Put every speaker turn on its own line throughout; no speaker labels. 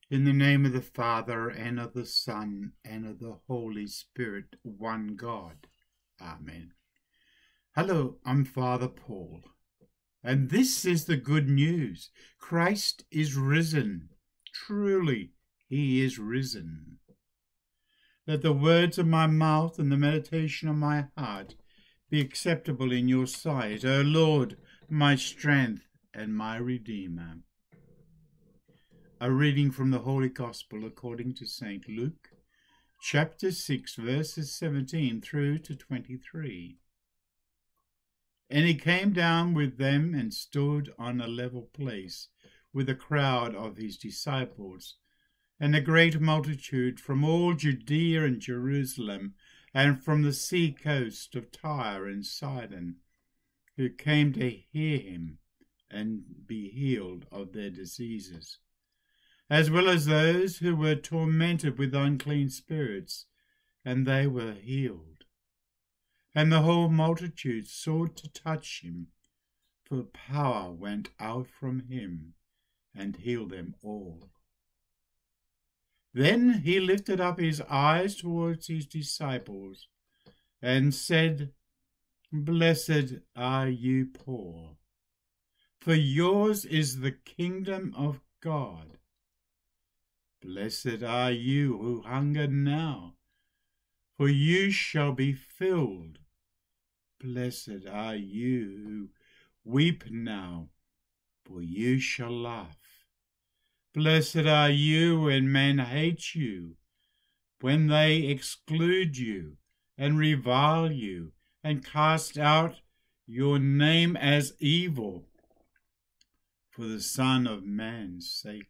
In the name of the Father, and of the Son, and of the Holy Spirit, one God. Amen. Hello, I'm Father Paul, and this is the good news. Christ is risen. Truly, he is risen. Let the words of my mouth and the meditation of my heart be acceptable in your sight, O Lord, my strength and my Redeemer. A reading from the Holy Gospel according to St. Luke, chapter 6, verses 17 through to 23. And he came down with them and stood on a level place with a crowd of his disciples, and a great multitude from all Judea and Jerusalem, and from the sea coast of Tyre and Sidon, who came to hear him and be healed of their diseases, as well as those who were tormented with unclean spirits, and they were healed. And the whole multitude sought to touch him, for power went out from him and healed them all. Then he lifted up his eyes towards his disciples and said, Blessed are you poor, for yours is the kingdom of God. Blessed are you who hunger now, for you shall be filled. Blessed are you who weep now, for you shall laugh. Blessed are you when men hate you, when they exclude you and revile you and cast out your name as evil for the Son of Man's sake.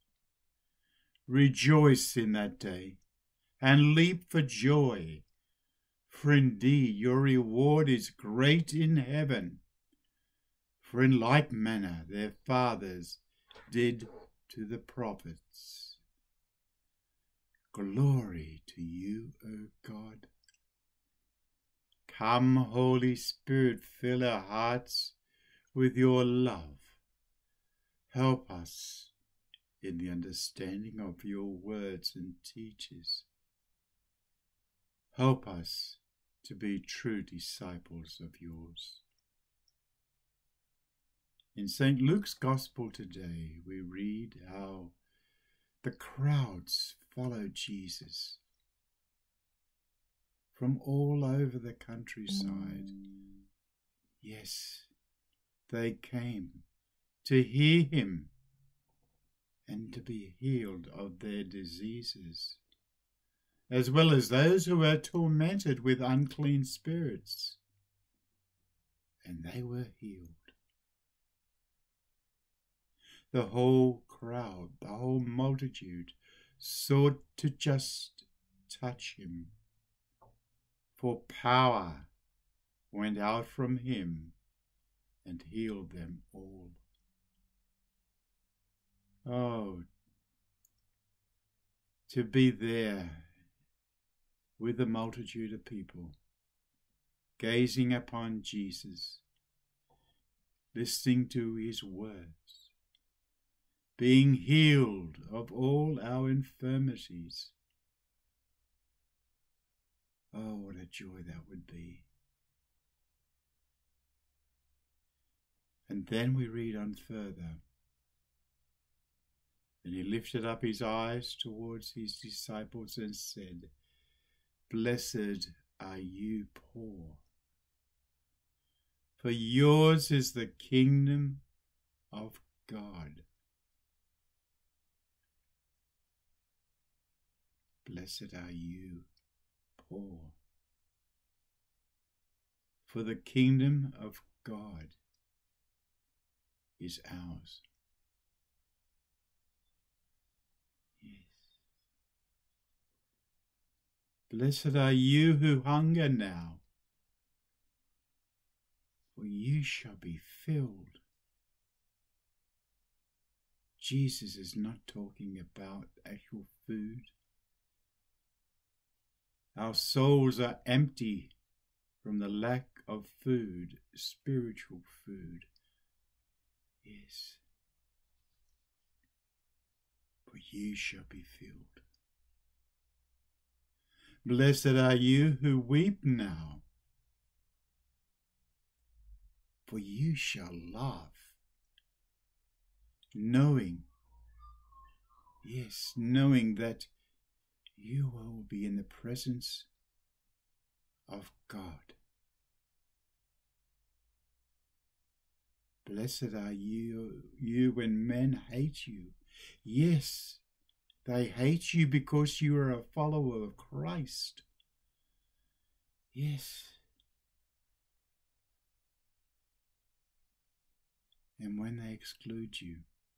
Rejoice in that day, and leap for joy, for indeed your reward is great in heaven. For in like manner their fathers did to the prophets. Glory to you, O God. Come, Holy Spirit, fill our hearts with your love. Help us in the understanding of your words and teachings. Help us to be true disciples of yours. In St. Luke's Gospel today, we read how the crowds followed Jesus from all over the countryside. Yes, they came to hear him and to be healed of their diseases, as well as those who were tormented with unclean spirits, and they were healed. The whole crowd, the whole multitude, sought to just touch him, for power went out from him and healed them all. Oh, to be there with a multitude of people, gazing upon Jesus, listening to his words, being healed of all our infirmities. Oh, what a joy that would be. And then we read on further. And he lifted up his eyes towards his disciples and said, Blessed are you poor, for yours is the kingdom of God. Blessed are you poor, for the kingdom of God is ours. Blessed are you who hunger now, for you shall be filled. Jesus is not talking about actual food. Our souls are empty from the lack of food, spiritual food. Yes. for you shall be filled. Blessed are you who weep now, for you shall laugh, knowing that you will be in the presence of God. Blessed are you when men hate you. Yes, they hate you because you are a follower of Christ. Yes. And when they exclude you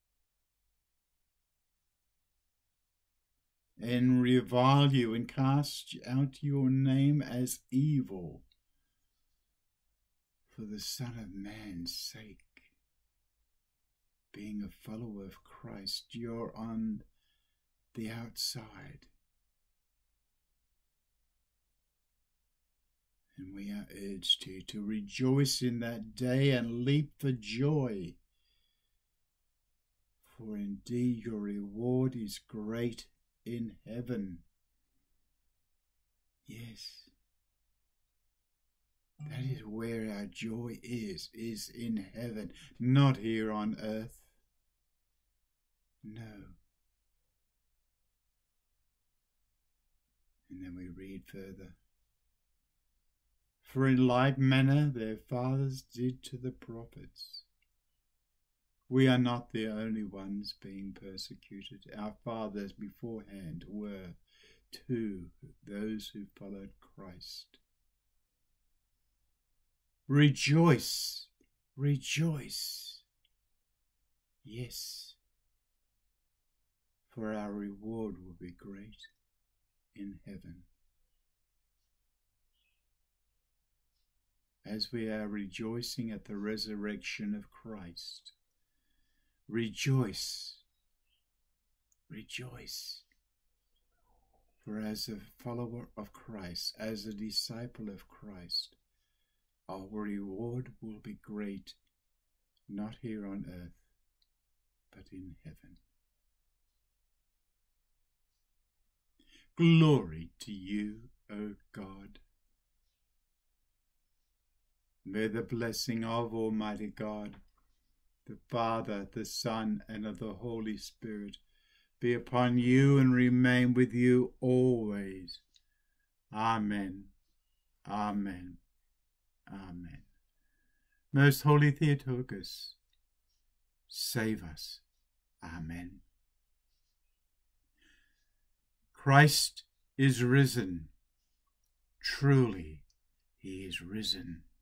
and revile you and cast out your name as evil for the Son of Man's sake, being a follower of Christ, you're on the outside. And we are urged to rejoice in that day and leap for joy. For indeed your reward is great in heaven. Yes, that is where our joy is in heaven, not here on earth. No. And then we read further. For in like manner their fathers did to the prophets. We are not the only ones being persecuted. Our fathers beforehand were too, those who followed Christ. Rejoice, rejoice. Yes, for our reward will be great in heaven. As we are rejoicing at the resurrection of Christ, rejoice, rejoice. For as a follower of Christ, as a disciple of Christ, our reward will be great, not here on earth, but in heaven. Glory to you, O God. May the blessing of Almighty God, the Father, the Son, and of the Holy Spirit be upon you and remain with you always. Amen. Amen. Amen. Most Holy Theotokos, save us. Amen. Christ is risen. Truly, he is risen.